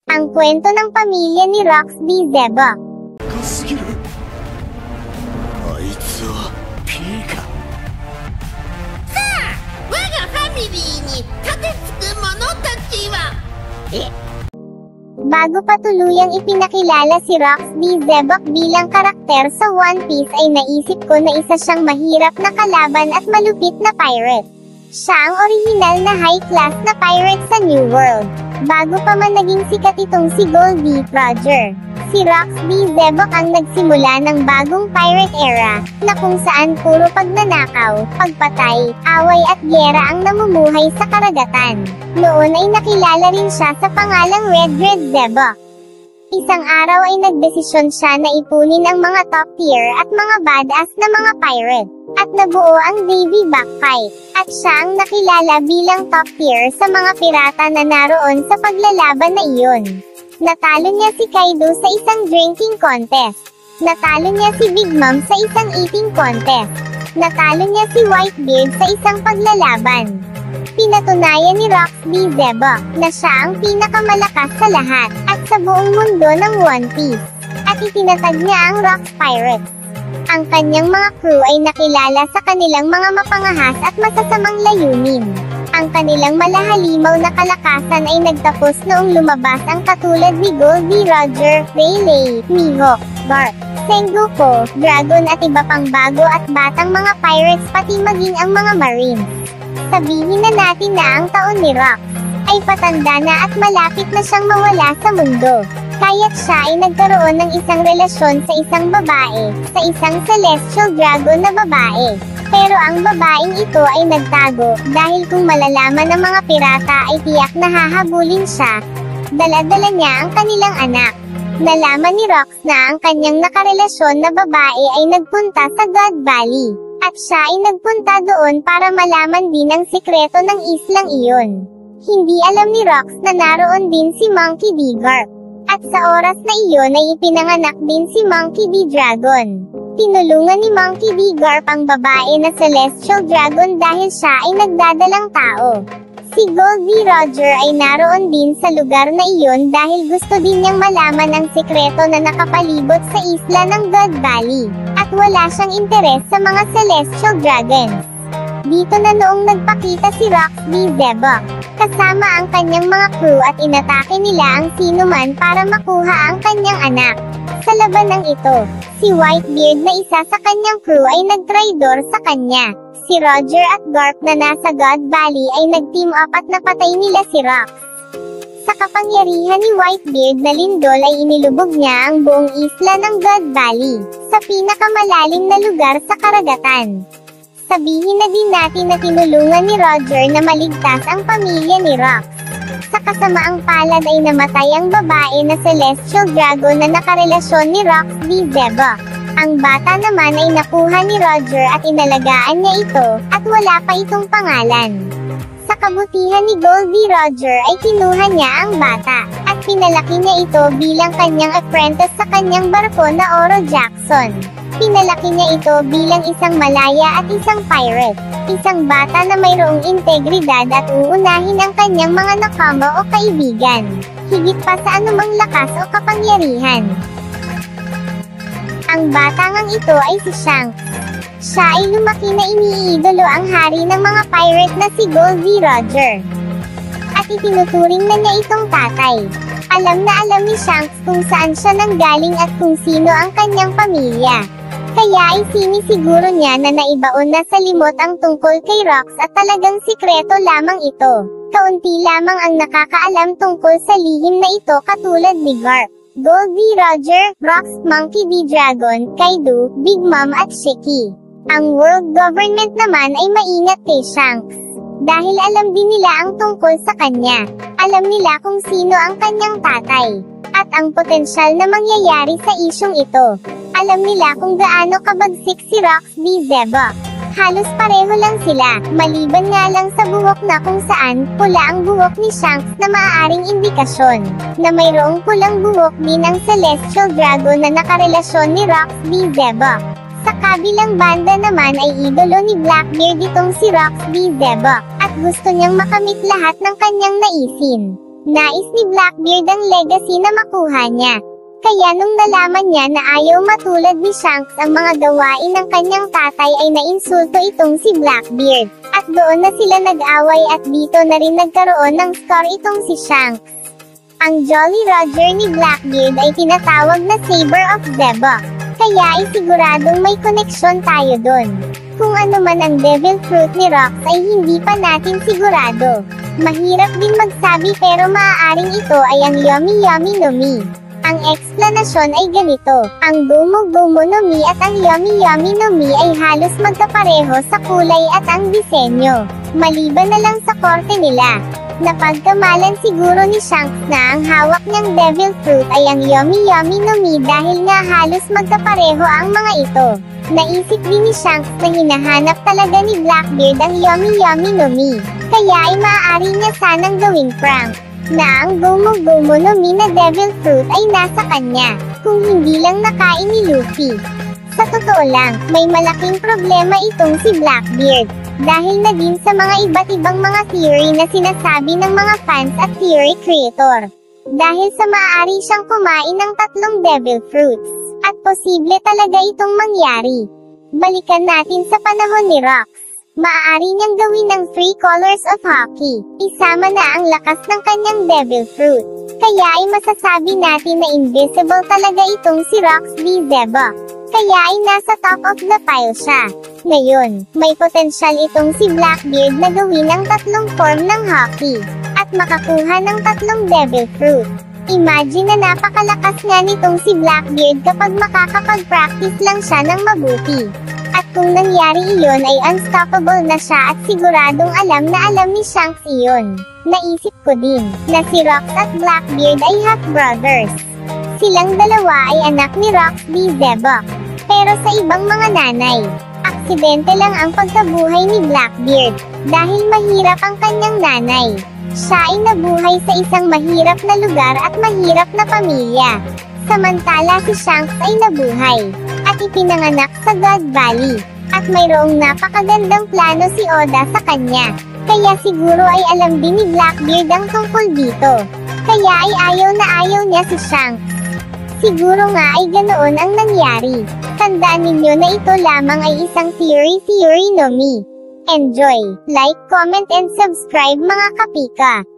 Ang kwento ng pamilya ni Roxby Zebok. 高すぎる。あいつは P か。 我がファミリーに盾つく者たちは Bago pa tuluyang ipinakilala si Roxby Zebok bilang karakter sa One Piece ay naisip ko na isa siyang mahirap na kalaban at malupit na pirate. Siya ang orihinal na high-class na pirate sa New World. Bago pa man naging sikat itong si Goldie Roger, si Roxby Zebok ang nagsimula ng bagong pirate era, na kung saan puro pagnanakaw, pagpatay, away at gyera ang namumuhay sa karagatan. Noon ay nakilala rin siya sa pangalang Red Zebok. Isang araw ay nagdesisyon siya na ipunin ang mga top tier at mga badass na mga pirate, at nabuo ang Davy Backfight, at siya ang nakilala bilang top tier sa mga pirata na naroon sa paglalaban na iyon. Natalo niya si Kaido sa isang drinking contest. Natalo niya si Big Mom sa isang eating contest. Natalo niya si Whitebeard sa isang paglalaban. Pinatunayan ni Roxby Zebok na siya ang pinakamalakas sa lahat at sa buong mundo ng One Piece. At itinatag niya ang Rocks Pirates. Ang kanyang mga crew ay nakilala sa kanilang mga mapangahas at masasamang layunin. Ang kanilang malahalimaw na kalakasan ay nagtapos noong lumabas ang katulad ni Goldie Roger, Rayleigh, Mihawk, Garp, Sengoku, Dragon at iba pang bago at batang mga pirates pati maging ang mga marines. Sabihin na natin na ang taon ni Rox ay patanda na at malapit na siyang mawala sa mundo. Kaya't siya ay nagkaroon ng isang relasyon sa isang babae, sa isang celestial dragon na babae. Pero ang babaeng ito ay nagtago, dahil kung malalaman ng mga pirata ay tiyak na hahabulin siya. Dala-dala niya ang kanilang anak. Nalaman ni Rox na ang kanyang nakarelasyon na babae ay nagpunta sa God Valley. At siya ay nagpunta doon para malaman din ang sikreto ng islang iyon. Hindi alam ni Rox na naroon din si Monkey D. Garp. At sa oras na iyon ay ipinanganak din si Monkey D. Dragon. Tinulungan ni Monkey D. Garp ang babae na Celestial Dragon dahil siya ay nagdadalang tao. Si Goldie Roger ay naroon din sa lugar na iyon dahil gusto din niyang malaman ang sikreto na nakapalibot sa isla ng God Valley. At wala siyang interes sa mga Celestial Dragons. Dito na noong nagpakita si Roxby Zebok, kasama ang kanyang mga crew at inatake nila ang sinuman para makuha ang kanyang anak. Sa labanang ito, si Whitebeard na isa sa kanyang crew ay nagtraidor sa kanya. Si Roger at Garp na nasa God Valley ay nag-team up at napatay nila si Rox. Sa kapangyarihan ni Whitebeard na lindol ay inilubog niya ang buong isla ng God Valley, sa pinakamalalim na lugar sa karagatan. Sabihin na din natin na tinulungan ni Roger na maligtas ang pamilya ni Rox. Sa kasamaang palad ay namatay ang babae na Celestial Dragon na nakarelasyon ni Roxby Zebok. Ang bata naman ay nakuha ni Roger at inalagaan niya ito, at wala pa itong pangalan. Sa kabutihan ni Goldie Roger ay kinuha niya ang bata, at pinalaki niya ito bilang kanyang apprentice sa kanyang barko na Oro Jackson. Pinalaki niya ito bilang isang malaya at isang pirate, isang bata na mayroong integridad at uunahin ang kanyang mga nakama o kaibigan, higit pa sa anumang lakas o kapangyarihan. Ang batangang ito ay si Shanks. Siya ay lumaki na iniidolo ang hari ng mga pirate na si Goldie Roger. At itinuturing na niya itong tatay. Alam na alam ni Shanks kung saan siya nanggaling at kung sino ang kanyang pamilya. Kaya ay sinisiguro niya na naibaon na sa limot ang tungkol kay Rox at talagang sikreto lamang ito. Kaunti lamang ang nakakaalam tungkol sa lihim na ito katulad ni Garp, Goldie Roger, Rox, Monkey D. Dragon, Kaido, Big Mom at Shiki. Ang world government naman ay maingat kay Shanks. Dahil alam din nila ang tungkol sa kanya. Alam nila kung sino ang kanyang tatay. At ang potensyal na mangyayari sa isyong ito. Alam nila kung gaano kabagsik si Roxby Zebok. Halos pareho lang sila, maliban nga lang sa buhok na kung saan pula ang buhok ni Shanks na maaaring indikasyon na mayroong pulang buhok din ang Celestial Dragon na nakarelasyon ni Roxby Zebok. Sa kabilang banda naman ay idolo ni Blackbeard itong si Roxby Zebok, at gusto niyang makamit lahat ng kanyang naisin. Nais ni Blackbeard ang legacy na makuha niya. Kaya nung nalaman niya na ayaw matulad ni Shanks ang mga gawain ng kanyang tatay ay nainsulto itong si Blackbeard. At doon na sila nag-away at dito na rin nagkaroon ng scar itong si Shanks. Ang Jolly Roger ni Blackbeard ay tinatawag na Saber of Zebok. Kaya ay siguradong may koneksyon tayo dun. Kung ano man ang Devil Fruit ni Rox ay hindi pa natin sigurado. Mahirap din magsabi pero maaaring ito ay ang Yomi Yomi no Mi. Ang eksplanasyon ay ganito, ang Gomu Gomu no Mi at ang Yomi Yomi no Mi ay halos magkapareho sa kulay at ang disenyo. Maliban na lang sa korte nila. Napagkamalan siguro ni Shanks na ang hawak niyang Devil Fruit ay ang Yomi Yomi no Mi dahil nga halos magkapareho ang mga ito. Naisip din ni Shanks na hinahanap talaga ni Blackbeard ang Yomi Yomi no Mi. Kaya ay maaari niya sanang gawing prank na ang Gomu Gomu no Mi na Devil Fruit ay nasa kanya, kung hindi lang nakain ni Luffy. Sa totoo lang, may malaking problema itong si Blackbeard, dahil na din sa mga iba't ibang mga theory na sinasabi ng mga fans at theory creator. Dahil sa maaari siyang kumain ng 3 Devil Fruits, at posible talaga itong mangyari. Balikan natin sa panahon ni Rox. Maaari niyang gawin ng 3 colors of hockey, isama na ang lakas ng kanyang Devil Fruit. Kaya ay masasabi natin na invisible talaga itong si Rox D. Zebok. Kaya ay nasa top of the pile siya. Ngayon, may potensyal itong si Blackbeard na gawin ang 3 form ng hockey, at makakuha ng 3 Devil Fruit. Imagine na napakalakas nga nitong si Blackbeard kapag makakapag-practice lang siya ng mabuti. At kung nangyari iyon ay unstoppable na siya at siguradong alam na alam ni Shanks iyon. Naisip ko din, na si Rox at Blackbeard ay half-brothers. Silang dalawa ay anak ni Rox D. Zebok. Pero sa ibang mga nanay, aksidente lang ang pagkabuhay ni Blackbeard, dahil mahirap ang kanyang nanay. Siya ay nabuhay sa isang mahirap na lugar at mahirap na pamilya. Samantala si Shanks ay nabuhay, at ipinanganak sa God Valley. At mayroong napakagandang plano si Oda sa kanya. Kaya siguro ay alam din ni Blackbeard ang tungkol dito. Kaya ay ayaw na ayaw niya si Shanks. Siguro nga ay ganoon ang nangyari. Tandaan ninyo na ito lamang ay isang theory no Mi. Enjoy, like, comment and subscribe mga kapika.